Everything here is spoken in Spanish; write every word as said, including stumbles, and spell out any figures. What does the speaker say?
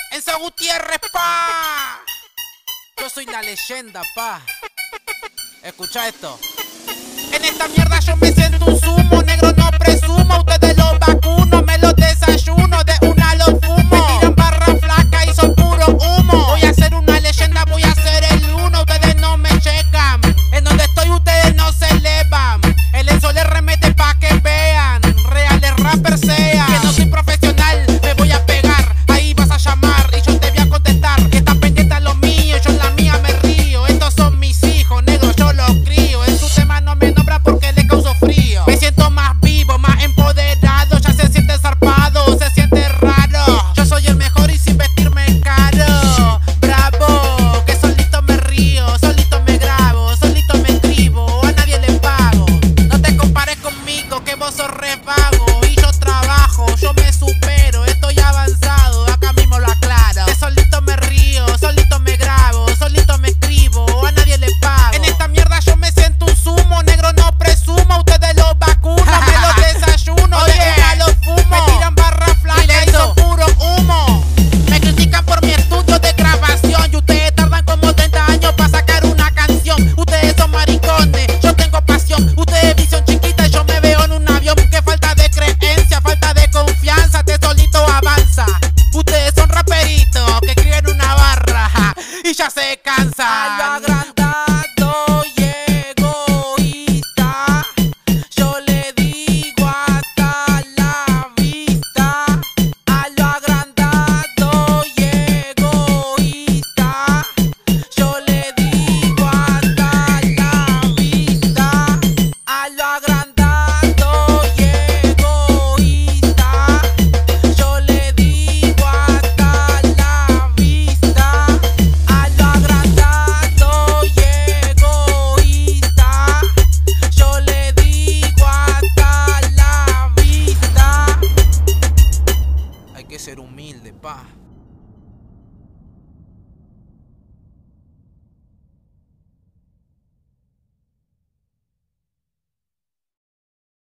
Enzo Gutiérrez, pa. Yo soy la leyenda, pa. Escucha esto. En esta mierda yo me siento un sumo, negro no presumo. Ustedes los vacuno, me los desayuno, de una los fumo. Me tiran barra flaca y son puro humo. Voy a ser una leyenda, voy a ser el uno. Ustedes no me checan, en donde estoy ustedes no se elevan. El Enzo le remete pa' que vean, reales rappers sean. Que no soy profesional, me voy a pegar, ahí vas a llamar y yo te voy a contestar. Estás pendiente a lo mío, yo en la mía me río. Estos son mis hijos, negro, yo los crío. En su tema no me nombra porque le causo frío. Me siento más vivo, más empoderado, ya se siente zarpado, se siente raro. Yo soy el mejor y sin vestirme caro. Bravo, que solito me río, solito me grabo, solito me escribo, a nadie le pago. No te compares conmigo, que vos sos re vago. Y yo trabajo, yo me supero, estoy avanzado, acá mismo lo aclaro. Que solito me río, solito me grabo, solito me escribo, a nadie le pago. En esta mierda yo me siento un sumo, negro no presumo. Ustedes los vacuno, me los desayuno, Oye, de una los fumo. Me tiran barra flaca y Silencio. son puro humo. Me critican por mi estudio de grabación y ustedes tardan como treinta años para sacar una canción. Ustedes son maricones, yo tengo pasión. Ustedes visión chiquita y yo me veo en un avión. Que falta de creencia, falta de confianza, te solito avanza. Ustedes son raperitos que escriben una barra ja, y ya se cansan. A lo agrandado y egoísta, yo le digo hasta la vista. A lo agrandado y egoísta, yo le digo hasta la vista. A lo agrandado y egoísta, yo le digo hasta la vista. A lo agrandado y egoísta, yo le digo hasta la vista. Hay que ser humilde, pa.